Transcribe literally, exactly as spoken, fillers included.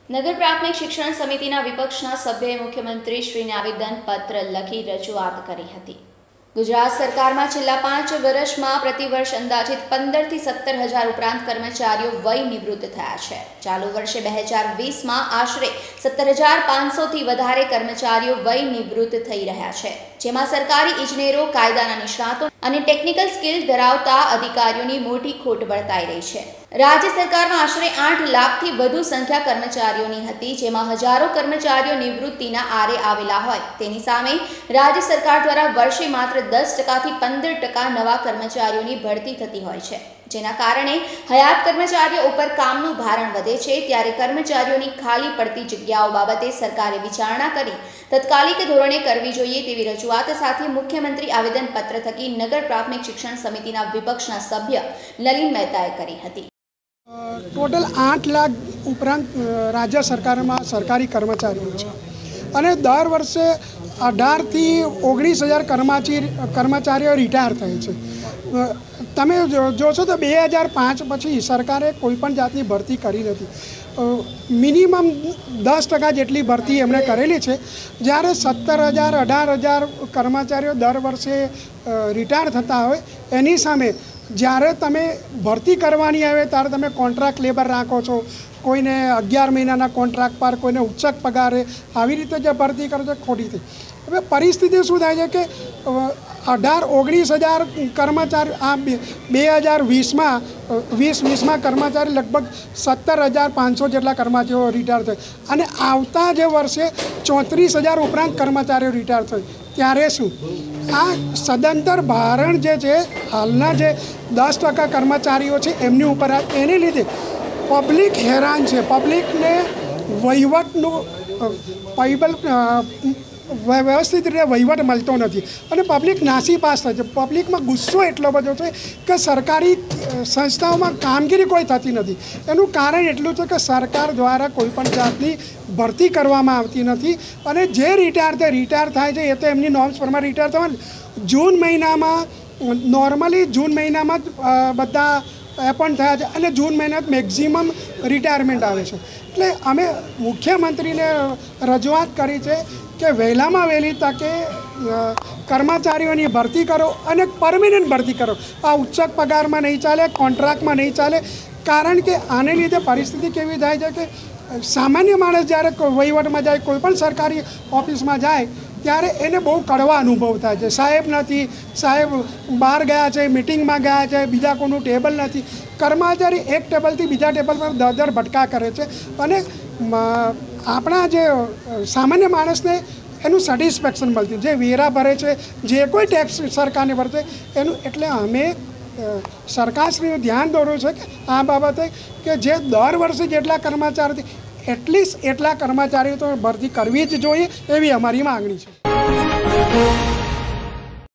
નગર પ્રાથમિક શિક્ષણ સમિતિના વિપક્ષના સભ્યએ મુખ્યમંત્રી શ્રીને આવેદનપત્ર લખી રજૂઆત કરી હતી। ગુજરાત સરકારમાં છેલ્લા પાંચ વર્ષમાં પ્રતિવર્ષ અંદાજિત પંદર થી સત્તર હજાર ઉપરાંત કર્મચારીઓ વય નિવૃત્ત થયા છે। ચાલુ વર્ષે બે હજાર વીસમાં આશરે સત્તર હજાર પાંચસો થી વધારે કર્મચારીઓ વય નિવૃત્ત થઈ રહ્યા છે, જેમાં સરકારી ઇજનેરો, કાયદાના નિષ્ણાતો અને ટેકનિકલ સ્કિલ ધરાવતા અધિકારીઓની મોટી ખોટ વર્તાઈ રહી છે। રાજ્ય સરકારમાં આશરે આઠ લાખથી વધુ સંખ્યા કર્મચારીઓની હતી, જેમાં હજારો કર્મચારીઓ નિવૃત્તિના આરે આવેલા હોય તેની સામે રાજ્ય સરકાર દ્વારા વર્ષે માત્ર દસ ટકાથી પંદર ટકા નવા કર્મચારીઓની ભરતી થતી હોય છે, જેના કારણે હયાત કર્મચારીઓ ઉપર કામનું ભારણ વધે છે। ત્યારે કર્મચારીઓની ખાલી પડતી જગ્યાઓ બાબતે સરકારે વિચારણા કરી તત્કાલિક ધોરણે કરવી જોઈએ તેવી રજૂઆત સાથે મુખ્યમંત્રી આવેદનપત્ર થકી નગર પ્રાથમિક શિક્ષણ સમિતિના વિપક્ષના સભ્ય નલિન મહેતાએ કરી હતી। टोटल आठ लाख उपरांत राज्य सरकार में सरकारी कर्मचारीओ छे अने दर वर्षे अठार थी ओगनीस हज़ार कर्मचारी कर्मचारीओ रिटायर थाय छे। तमे जोशो तो बे हज़ार पांच पछी सरकारे कोईपण जातनी भरती करी नथी। मिनिमम दस टका जेटली भरती एमणे करेली छे, ज्यारे सत्तर हज़ार अठार हज़ार कर्मचारीओ दर वर्षे रिटायर थता होय एनी सामे જ્યારે તમે ભરતી કરવાની આવે ત્યારે તમે કોન્ટ્રાક્ટ લેબર રાખો છો, કોઈને અગિયાર મહિનાના કોન્ટ્રાક્ટ પર, કોઈને ઉચ્ચક પગારે, આવી રીતે જે ભરતી કરો છો ખોટી થઈ। હવે પરિસ્થિતિ શું થાય છે કે અઢાર ઓગણીસ હજાર કર્મચારી આ બે હજાર વીસમાં વીસ વીસમાં કર્મચારી લગભગ સત્તર હજાર પાંચસો જેટલા કર્મચારીઓ રિટાયર થાય અને આવતા જે વર્ષે ચોત્રીસ હજાર ઉપરાંત કર્મચારીઓ રિટાયર થાય ત્યારે શું આ સદંતર ભારણ જે છે હાલના જે દસ ટકા કર્મચારીઓ છે એમની ઉપર એને લીધે પબ્લિક હેરાન છે। પબ્લિકને વહીવટનું પાઇબલ વ્યવસ્થિત રીતે વહીવટ મળતો નથી અને પબ્લિક નાસીપાસ થાય છે। પબ્લિકમાં ગુસ્સો એટલો બધો છે કે સરકારી સંસ્થાઓમાં કામગીરી કોઈ થતી નથી। એનું કારણ એટલું છે કે સરકાર દ્વારા કોઈપણ જાતની ભરતી કરવામાં આવતી નથી અને જે રિટાયર થાય રિટાયર થાય છે એ તો એમની નોર્મ્સ પ્રમાણે રિટાયર થવાનું। જૂન મહિનામાં નોર્મલી જૂન મહિનામાં જ બધા એપોઇન્ટ થયા છે અને જૂન મહિના મેક્ઝિમમ રિટાયરમેન્ટ આવે છે। એટલે અમે મુખ્યમંત્રીને રજૂઆત કરી છે કે વહેલામાં વહેલી તકે કર્મચારીઓની ભરતી કરો અને પરમિનન્ટ ભરતી કરો। આ ઉચ્ચક પગારમાં નહીં ચાલે, કોન્ટ્રાક્ટમાં નહીં ચાલે, કારણ કે આને લીધે પરિસ્થિતિ કેવી થાય છે કે સામાન્ય માણસ જ્યારે વહીવટમાં જાય, કોઈપણ સરકારી ઓફિસમાં જાય ત્યારે એને બહુ કડવા અનુભવ થાય છે। સાહેબ નથી, સાહેબ બહાર ગયા છે, મિટિંગમાં ગયા છે, બીજા કોઈનું ટેબલ નથી, કર્મચારી એક ટેબલથી બીજા ટેબલ પર દર દર ભટકા કરે છે અને આપણા જે સામાન્ય માણસને એનું સેટિસ્ફેક્શન મળતું, જે વેરા ભરે છે, જે કોઈ ટેક્સ સરકારને ભરે છે એનું। એટલે અમે સરકારશ્રીનું ધ્યાન દોર્યું છે કે આ બાબતે કે જે દર વર્ષે જેટલા કર્મચારી એટલીસ્ટ એટલા કર્મચારીઓ તો ભરતી કરવી જ જોઈએ એવી અમારી માગણી છે।